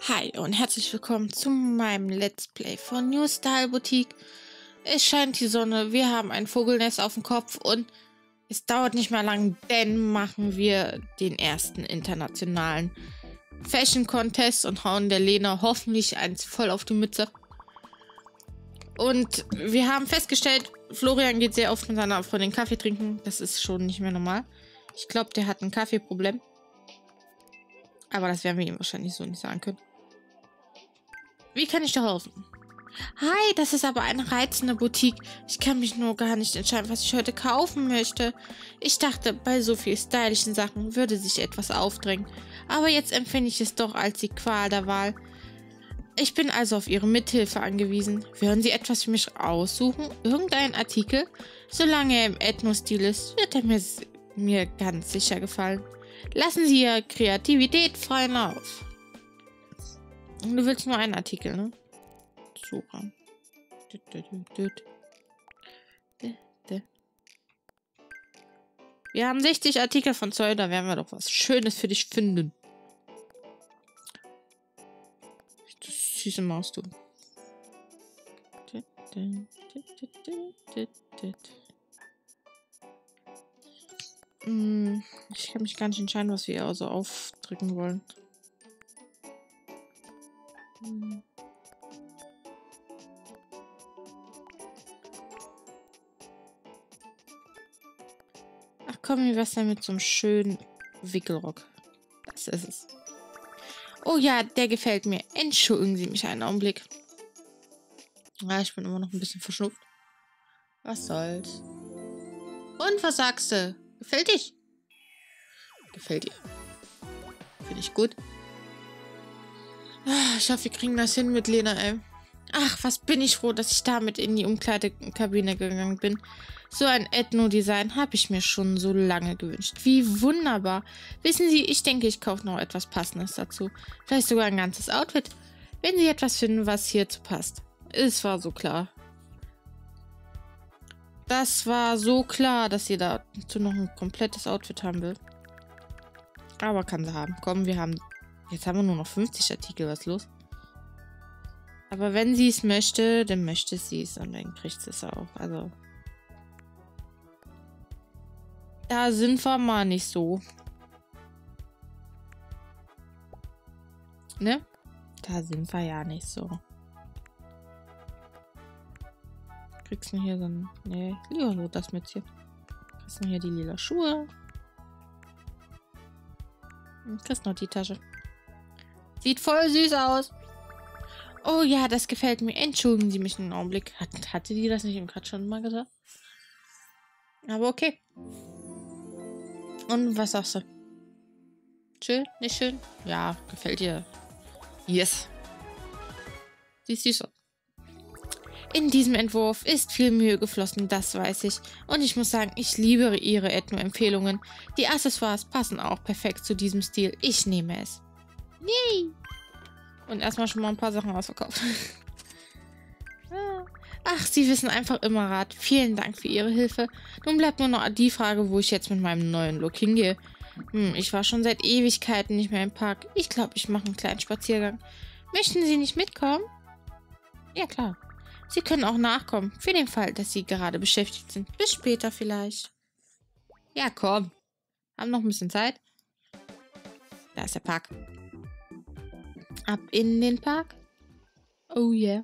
Hi und herzlich willkommen zu meinem Let's Play von New Style Boutique. Es scheint die Sonne, wir haben ein Vogelnest auf dem Kopf und es dauert nicht mehr lang, denn machen wir den ersten internationalen Fashion Contest und hauen der Lena hoffentlich eins voll auf die Mütze. Und wir haben festgestellt, Florian geht sehr oft mit seiner Freundin Kaffee trinken. Das ist schon nicht mehr normal. Ich glaube, der hat ein Kaffeeproblem. Aber das werden wir ihm wahrscheinlich so nicht sagen können. Wie kann ich dir helfen? Hi, das ist aber eine reizende Boutique. Ich kann mich nur gar nicht entscheiden, was ich heute kaufen möchte. Ich dachte, bei so viel stylischen Sachen würde sich etwas aufdrängen. Aber jetzt empfinde ich es doch als die Qual der Wahl. Ich bin also auf Ihre Mithilfe angewiesen. Würden Sie etwas für mich aussuchen? Irgendeinen Artikel? Solange er im Ethno-Stil ist, wird er mir ganz sicher gefallen. Lassen Sie Ihre Kreativität freien Lauf. Du willst nur einen Artikel, ne? Super. Wir haben 60 Artikel von Zoll, da werden wir doch was Schönes für dich finden. Du süße Maus, du. Ich kann mich gar nicht entscheiden, was wir also aufdrücken wollen. Ach komm, wie wär's denn mit so einem schönen Wickelrock? Das ist es. Oh ja, der gefällt mir. Entschuldigen Sie mich einen Augenblick. Ja, ich bin immer noch ein bisschen verschnupft. Was soll's? Und was sagst du? Gefällt dich? Gefällt dir. Finde ich gut. Ich hoffe, wir kriegen das hin mit Lena, ey. Ach, was bin ich froh, dass ich damit in die Umkleidekabine gegangen bin. So ein Ethno-Design habe ich mir schon so lange gewünscht. Wie wunderbar. Wissen Sie, ich denke, ich kaufe noch etwas Passendes dazu. Vielleicht sogar ein ganzes Outfit. Wenn Sie etwas finden, was hierzu passt. Es war so klar. Das war so klar, dass sie dazu noch ein komplettes Outfit haben will. Aber kann sie haben. Komm, jetzt haben wir nur noch 50 Artikel. Was ist los? Aber wenn sie es möchte, dann möchte sie es und dann kriegt sie es auch. Also. Da sind wir mal nicht so. Ne? Da sind wir ja nicht so. Kriegst du hier so ein. Ne, lieber so das mit hier. Kriegst du hier die lila Schuhe. Und kriegst noch die Tasche. Sieht voll süß aus. Oh ja, das gefällt mir. Entschuldigen Sie mich einen Augenblick. Hatte die das nicht gerade schon mal gesagt? Aber okay. Und was sagst du? Schön? Nicht schön? Ja, gefällt dir. Yes. Sieht süß aus. In diesem Entwurf ist viel Mühe geflossen, das weiß ich. Und ich muss sagen, ich liebe Ihre Ethno-Empfehlungen. Die Accessoires passen auch perfekt zu diesem Stil. Ich nehme es. Yay! Und erstmal schon mal ein paar Sachen ausverkauft. Ach, Sie wissen einfach immer Rat. Vielen Dank für Ihre Hilfe. Nun bleibt nur noch die Frage, wo ich jetzt mit meinem neuen Look hingehe. Ich war schon seit Ewigkeiten nicht mehr im Park. Ich glaube, ich mache einen kleinen Spaziergang. Möchten Sie nicht mitkommen? Ja, klar. Sie können auch nachkommen, für den Fall, dass Sie gerade beschäftigt sind. Bis später vielleicht. Ja, komm. Haben noch ein bisschen Zeit. Da ist der Park. Ab in den Park. Oh yeah.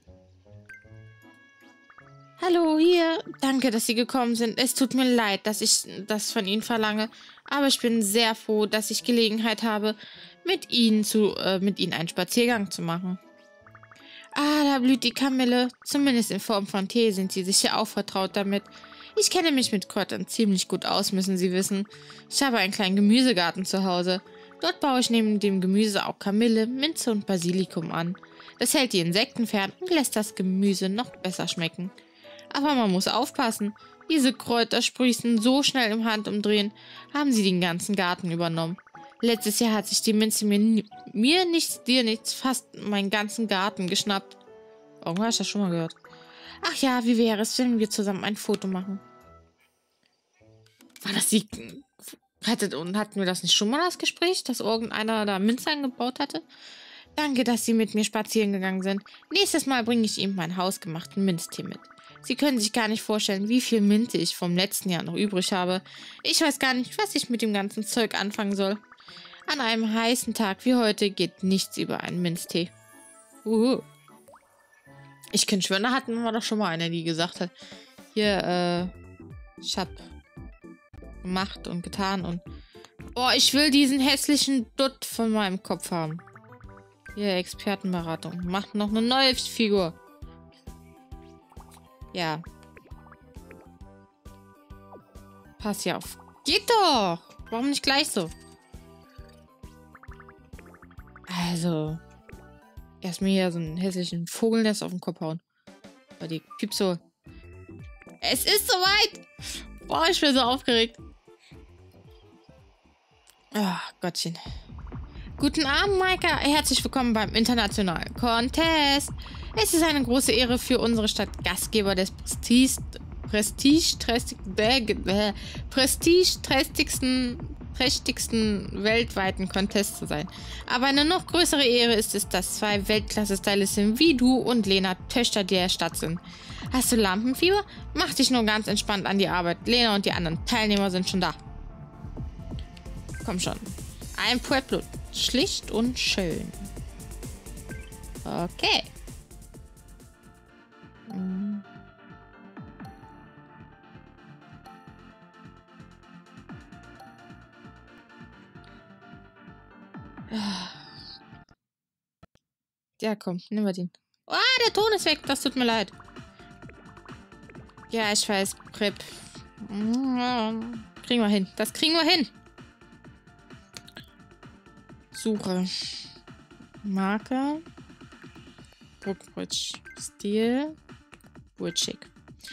Hallo, hier. Danke, dass Sie gekommen sind. Es tut mir leid, dass ich das von Ihnen verlange. Aber ich bin sehr froh, dass ich Gelegenheit habe, mit Ihnen einen Spaziergang zu machen. Ah, da blüht die Kamille. Zumindest in Form von Tee sind Sie sicher auch vertraut damit. Ich kenne mich mit Kräutern ziemlich gut aus, müssen Sie wissen. Ich habe einen kleinen Gemüsegarten zu Hause. Dort baue ich neben dem Gemüse auch Kamille, Minze und Basilikum an. Das hält die Insekten fern und lässt das Gemüse noch besser schmecken. Aber man muss aufpassen. Diese Kräuter sprießen so schnell im Handumdrehen, haben sie den ganzen Garten übernommen. Letztes Jahr hat sich die Minze mir nichts, dir nichts, fast meinen ganzen Garten geschnappt. Irgendwann hast du das schon mal gehört. Ach ja, wie wäre es, wenn wir zusammen ein Foto machen? War das die... Hatten wir das nicht schon mal, das Gespräch, dass irgendeiner da Minze angebaut hatte? Danke, dass Sie mit mir spazieren gegangen sind. Nächstes Mal bringe ich Ihnen meinen hausgemachten Minztee mit. Sie können sich gar nicht vorstellen, wie viel Minze ich vom letzten Jahr noch übrig habe. Ich weiß gar nicht, was ich mit dem ganzen Zeug anfangen soll. An einem heißen Tag wie heute geht nichts über einen Minztee. Ich kann schwören, da hatten wir doch schon mal einer, die gesagt hat, hier, ich hab gemacht und getan und... Boah, ich will diesen hässlichen Dutt von meinem Kopf haben. Hier, Expertenberatung. Macht noch eine neue Figur. Ja. Pass hier auf. Geht doch! Warum nicht gleich so? Also. Erstmal hier so einen hässlichen Vogelnest auf den Kopf hauen. Bei die Piepso. Es ist soweit! Boah, ich bin so aufgeregt. Ach, Gottchen. Guten Abend, Maika. Herzlich willkommen beim internationalen Contest. Es ist eine große Ehre für unsere Stadt, Gastgeber des prestigeträchtigsten weltweiten Contests zu sein. Aber eine noch größere Ehre ist es, dass zwei Weltklasse-Stylisten wie du und Lena Töchter der Stadt sind. Hast du Lampenfieber? Mach dich nur ganz entspannt an die Arbeit. Lena und die anderen Teilnehmer sind schon da. Komm schon. Ein Pueblo. Schlicht und schön. Okay. Ja, komm, nimm mal den. Ah, der Ton ist weg. Das tut mir leid. Ja, ich weiß. Prep. Kriegen wir hin. Das kriegen wir hin. Suche. Marke. Brookbridge. Stil. Woodchick.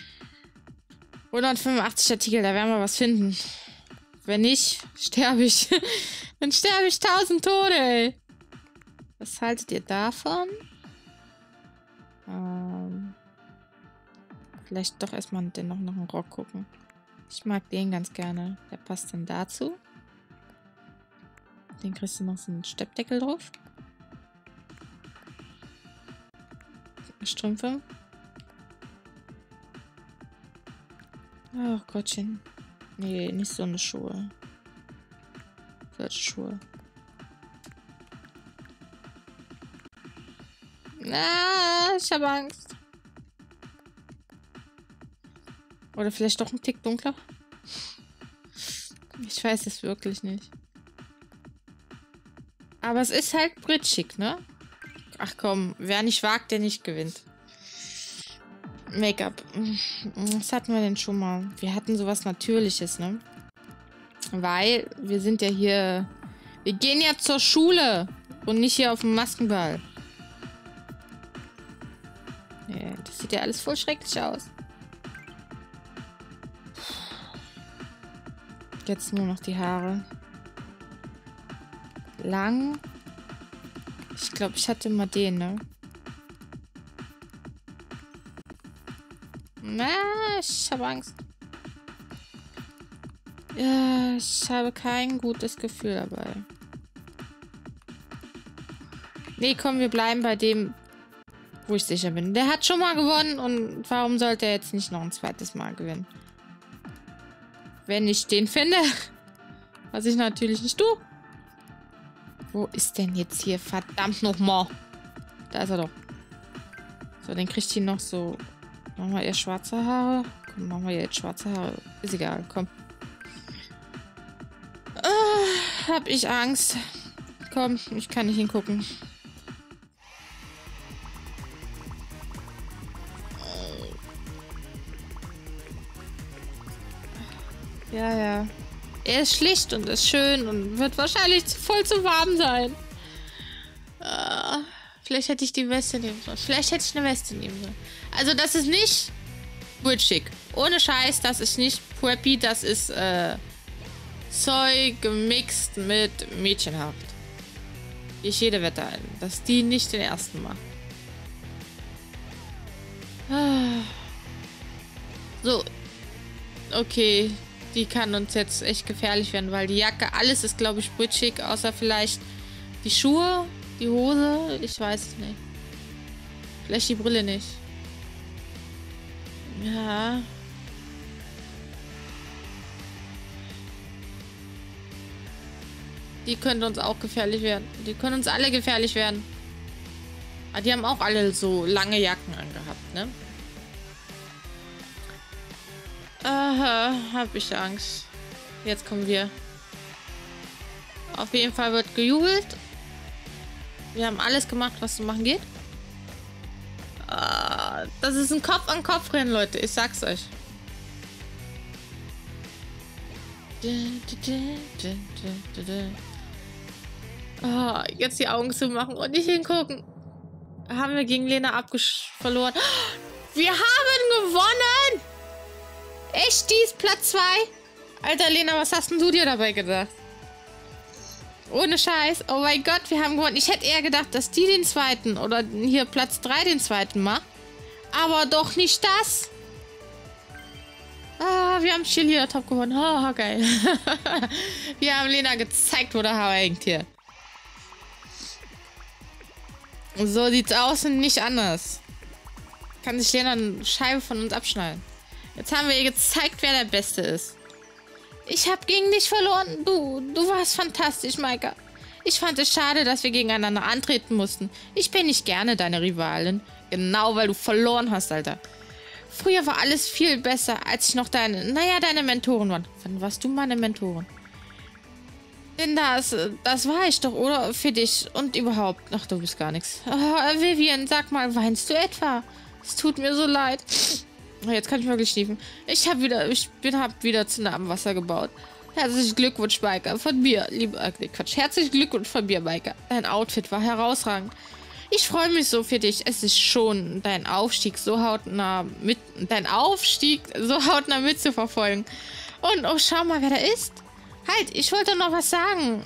185 Artikel, da werden wir was finden. Wenn nicht, sterbe ich. Dann sterbe ich 1000 Tode, ey. Was haltet ihr davon? Vielleicht doch erstmal noch einen Rock gucken. Ich mag den ganz gerne. Der passt dann dazu. Den kriegst du noch so einen Steppdeckel drauf. Strümpfe. Ach Gottchen. Nee, nicht so eine Schuhe. Solche Schuhe. Ah, ich habe Angst. Oder vielleicht doch ein Tick dunkler. Ich weiß es wirklich nicht. Aber es ist halt britschig, ne? Ach komm, wer nicht wagt, der nicht gewinnt. Make-up. Was hatten wir denn schon mal? Wir hatten sowas Natürliches, ne? Weil wir sind ja hier... Wir gehen ja zur Schule und nicht hier auf dem Maskenball. Ja, das sieht ja alles voll schrecklich aus. Jetzt nur noch die Haare. Lang. Ich glaube, ich hatte mal den, ne? Na, ich habe Angst. Ja, ich habe kein gutes Gefühl dabei. Nee, komm, wir bleiben bei dem, wo ich sicher bin. Der hat schon mal gewonnen und warum sollte er jetzt nicht noch ein zweites Mal gewinnen? Wenn ich den finde. Was ich natürlich nicht tue. Wo ist denn jetzt hier? Verdammt nochmal. Da ist er doch. So, den kriegt hier noch so... Machen wir eher schwarze Haare? Komm, machen wir jetzt schwarze Haare. Ist egal, komm. Hab ich Angst. Komm, ich kann nicht hingucken. Ja, ja. Er ist schlicht und ist schön und wird wahrscheinlich voll zu warm sein. Vielleicht hätte ich die Weste nehmen sollen. Vielleicht hätte ich eine Weste nehmen sollen. Also das ist nicht Witchig. Ohne Scheiß, das ist nicht Preppy, das ist Zeug gemixt mit Mädchenhaft. Ich jede Wette ein, dass die nicht den ersten macht. So. Okay. Die kann uns jetzt echt gefährlich werden, weil die Jacke, alles ist, glaube ich, Witchig, außer vielleicht die Schuhe, die Hose. Ich weiß es nicht. Vielleicht die Brille nicht. Ja. Die könnte uns auch gefährlich werden. Die können uns alle gefährlich werden. Aber die haben auch alle so lange Jacken angehabt, ne? Aha, hab ich Angst. Jetzt kommen wir. Auf jeden Fall wird gejubelt. Wir haben alles gemacht, was zu machen geht. Das ist ein Kopf-an-Kopf-Rennen, Leute. Ich sag's euch. Oh, jetzt die Augen zu machen und nicht hingucken. Haben wir gegen Lena verloren. Wir haben gewonnen! Echt, die ist Platz 2? Alter, Lena, was hast denn du dir dabei gedacht? Ohne Scheiß. Oh mein Gott, wir haben gewonnen. Ich hätte eher gedacht, dass die den zweiten oder hier Platz 3 den zweiten macht. Aber doch nicht das. Wir haben Cheerleader Top gewonnen. Oh, geil. Wir haben Lena gezeigt, wo der Haar hängt hier. So sieht's aus und nicht anders. Kann sich Lena eine Scheibe von uns abschneiden. Jetzt haben wir ihr gezeigt, wer der Beste ist. Ich habe gegen dich verloren. Du warst fantastisch, Maika. Ich fand es schade, dass wir gegeneinander antreten mussten. Ich bin nicht gerne deine Rivalin. Genau, weil du verloren hast, Alter. Früher war alles viel besser, als ich noch deine Mentorin war. Wann warst du meine Mentorin? Denn das war ich doch, oder? Für dich und überhaupt. Ach, du bist gar nichts. Oh, Vivian, sag mal, weinst du etwa? Es tut mir so leid. Jetzt kann ich wirklich schniefen. Ich hab wieder zu nah am Wasser gebaut. Herzlichen Glückwunsch, Maika. Von mir, Herzlichen Glückwunsch von mir, Maika. Dein Outfit war herausragend. Ich freue mich so für dich. Es ist schon dein Aufstieg so hautnah mitzuverfolgen. Und oh, schau mal, wer da ist. Halt, ich wollte noch was sagen.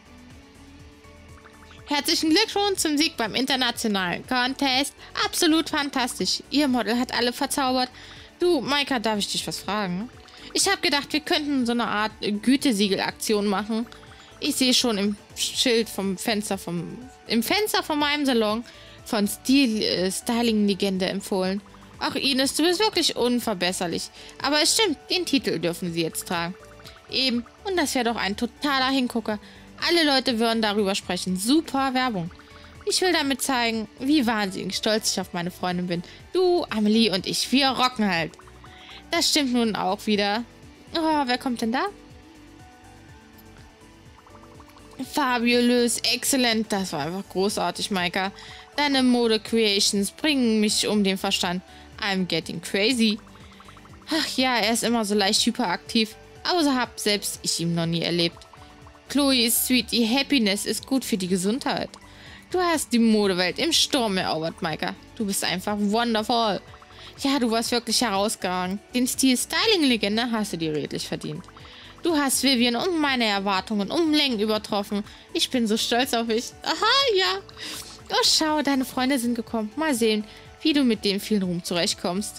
Herzlichen Glückwunsch zum Sieg beim internationalen Contest. Absolut fantastisch. Ihr Model hat alle verzaubert. Du, Maika, darf ich dich was fragen? Ich habe gedacht, wir könnten so eine Art Gütesiegelaktion machen. Ich sehe schon im Fenster von meinem Salon von Styling-Legende empfohlen. Ach, Ines, du bist wirklich unverbesserlich. Aber es stimmt, den Titel dürfen sie jetzt tragen. Eben, und das wäre doch ein totaler Hingucker. Alle Leute würden darüber sprechen. Super Werbung. Ich will damit zeigen, wie wahnsinnig stolz ich auf meine Freundin bin. Du, Amelie und ich, wir rocken halt. Das stimmt nun auch wieder. Oh, wer kommt denn da? Fabulous, exzellent. Das war einfach großartig, Maika. Deine Mode-Creations bringen mich um den Verstand. I'm getting crazy. Ach ja, er ist immer so leicht hyperaktiv. Aber so hab selbst ich ihn noch nie erlebt. Chloe ist sweet. Die Happiness ist gut für die Gesundheit. Du hast die Modewelt im Sturm erobert, Maika. Du bist einfach wonderful. Ja, du warst wirklich herausragend. Den Stil Styling-Legende hast du dir redlich verdient. Du hast Vivian und meine Erwartungen um Längen übertroffen. Ich bin so stolz auf dich. Aha, ja. Oh, schau, deine Freunde sind gekommen. Mal sehen, wie du mit dem vielen Ruhm zurechtkommst.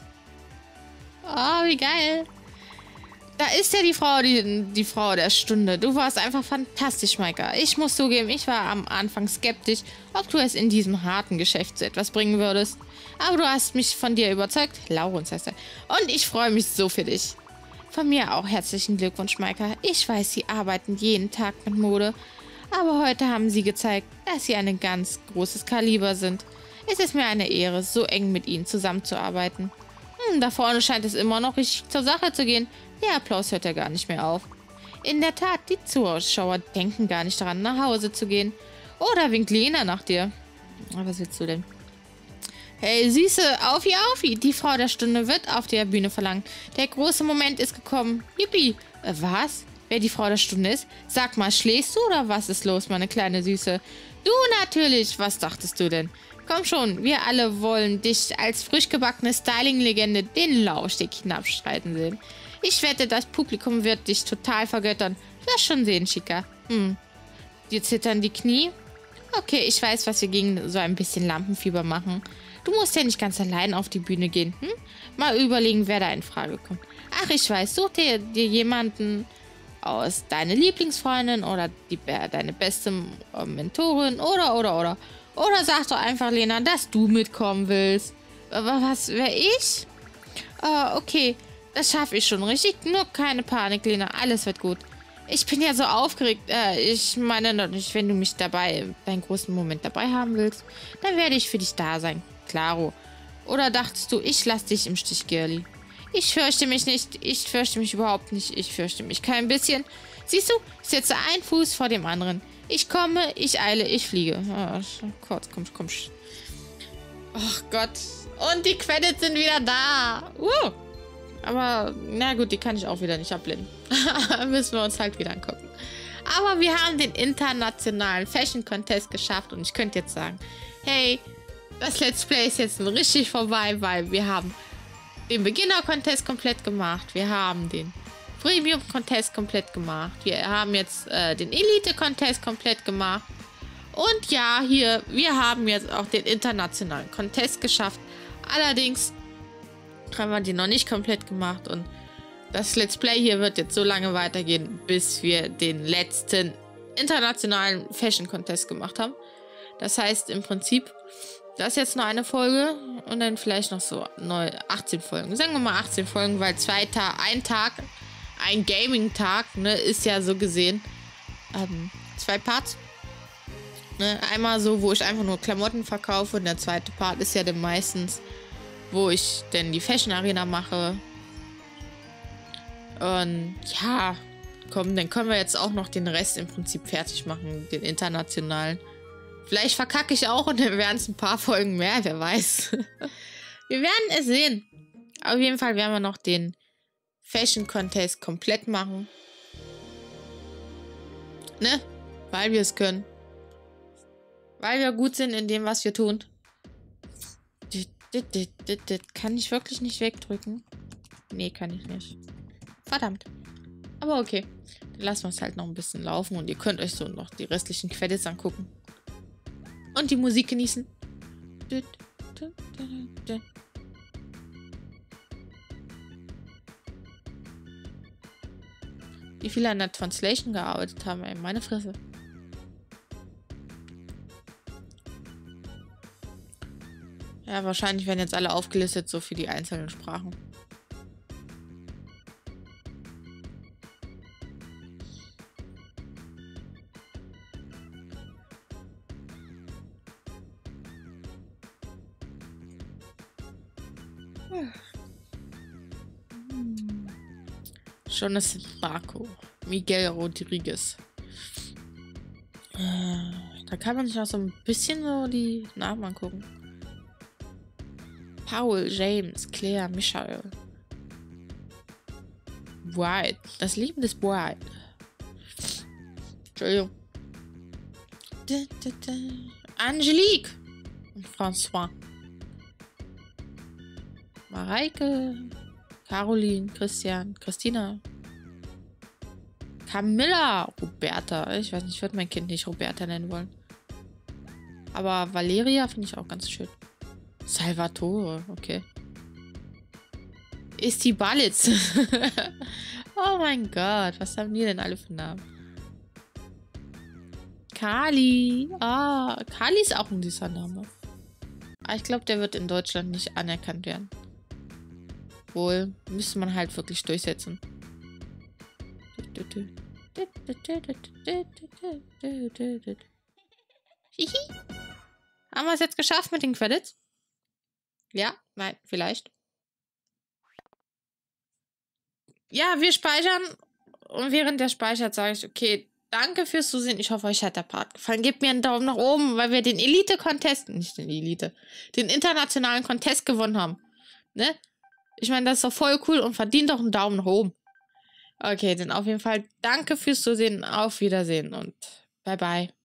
Oh, wie geil. Da ist ja die Frau der Stunde. Du warst einfach fantastisch, Maika. Ich muss zugeben, ich war am Anfang skeptisch, ob du es in diesem harten Geschäft zu etwas bringen würdest. Aber du hast mich von dir überzeugt. Laurens heißt er. Und ich freue mich so für dich. Von mir auch herzlichen Glückwunsch, Maika. Ich weiß, Sie arbeiten jeden Tag mit Mode. Aber heute haben Sie gezeigt, dass Sie ein ganz großes Kaliber sind. Es ist mir eine Ehre, so eng mit Ihnen zusammenzuarbeiten. Da vorne scheint es immer noch richtig zur Sache zu gehen. Der Applaus hört ja gar nicht mehr auf. In der Tat, die Zuschauer denken gar nicht daran, nach Hause zu gehen. Oder winkt Lena nach dir. Was willst du denn? Hey, Süße, Aufi, die Frau der Stunde wird auf der Bühne verlangt. Der große Moment ist gekommen. Yippie. Was? Wer die Frau der Stunde ist? Sag mal, schläfst du oder was ist los, meine kleine Süße? Du natürlich. Was dachtest du denn? Komm schon, wir alle wollen dich als frisch gebackene Styling-Legende den Laufsteg hinabschreiten sehen. Ich wette, das Publikum wird dich total vergöttern. Lass schon sehen, Chica. Dir zittern die Knie? Okay, ich weiß, was wir gegen so ein bisschen Lampenfieber machen. Du musst ja nicht ganz allein auf die Bühne gehen. Mal überlegen, wer da in Frage kommt. Ach, ich weiß, such dir jemanden aus, deine Lieblingsfreundin oder deine beste Mentorin oder. Oder sag doch einfach, Lena, dass du mitkommen willst. Was, wer ich? Okay, das schaffe ich schon richtig. Nur keine Panik, Lena, alles wird gut. Ich bin ja so aufgeregt. Ich meine natürlich, wenn du mich dabei, deinen großen Moment dabei haben willst, dann werde ich für dich da sein. Klaro. Oder dachtest du, ich lasse dich im Stich, Girlie? Ich fürchte mich nicht. Ich fürchte mich überhaupt nicht. Ich fürchte mich kein bisschen. Siehst du, ich setze einen Fuß vor dem anderen. Ich komme, ich eile, ich fliege. Kurz, komm. Ach Gott. Und die Credits sind wieder da. Aber, na gut, die kann ich auch wieder nicht abblenden. Müssen wir uns halt wieder angucken. Aber wir haben den internationalen Fashion Contest geschafft. Und ich könnte jetzt sagen, hey, das Let's Play ist jetzt richtig vorbei, weil wir haben den Beginner-Contest komplett gemacht. Wir haben den Premium-Contest komplett gemacht. Wir haben jetzt den Elite-Contest komplett gemacht. Und ja, hier, wir haben jetzt auch den internationalen Contest geschafft. Allerdings haben wir den noch nicht komplett gemacht. Und das Let's Play hier wird jetzt so lange weitergehen, bis wir den letzten internationalen Fashion Contest gemacht haben. Das heißt im Prinzip, das ist jetzt nur eine Folge und dann vielleicht noch so 18 Folgen. Sagen wir mal 18 Folgen, weil ein Gaming-Tag, ne, ist ja so gesehen 2 Parts. Ne, einmal so, wo ich einfach nur Klamotten verkaufe und der zweite Part ist ja dann meistens, wo ich dann die Fashion Arena mache. Und ja, komm, dann können wir jetzt auch noch den Rest im Prinzip fertig machen, den internationalen. Vielleicht verkacke ich auch und dann werden es ein paar Folgen mehr, wer weiß. Wir werden es sehen. Auf jeden Fall werden wir noch den Fashion Contest komplett machen. Ne? Weil wir es können. Weil wir gut sind in dem, was wir tun. Kann ich wirklich nicht wegdrücken? Nee, kann ich nicht. Verdammt. Aber okay. Dann lassen wir es halt noch ein bisschen laufen und ihr könnt euch so noch die restlichen Credits angucken. Und die Musik genießen. Wie viele an der Translation gearbeitet haben, ey. Meine Fresse. Ja, wahrscheinlich werden jetzt alle aufgelistet, so für die einzelnen Sprachen. Jonas Marco. Miguel Rodriguez. Da kann man sich noch so ein bisschen so die Namen angucken. Paul, James, Claire, Michael. White. Das Leben des White. Entschuldigung. Angelique. Und François. Mareike. Caroline, Christian, Christina. Camilla. Roberta. Ich weiß nicht, ich würde mein Kind nicht Roberta nennen wollen. Aber Valeria finde ich auch ganz schön. Salvatore, okay. Ist die Balitz. Oh mein Gott, was haben die denn alle für Namen? Kali. Ah, Kali ist auch ein süßer Name. Aber ich glaube, der wird in Deutschland nicht anerkannt werden. Wohl, müsste man halt wirklich durchsetzen. Hihi. Haben wir es jetzt geschafft mit den Credits? Ja, nein, vielleicht. Ja, wir speichern. Und während der speichert, sage ich, okay, danke fürs Zusehen. Ich hoffe, euch hat der Part gefallen. Gebt mir einen Daumen nach oben, weil wir den Elite-Contest, nicht den Elite, den internationalen Contest gewonnen haben. Ne? Ich meine, das ist doch voll cool und verdient doch einen Daumen nach oben. Okay, dann auf jeden Fall danke fürs Zusehen. Auf Wiedersehen und bye bye.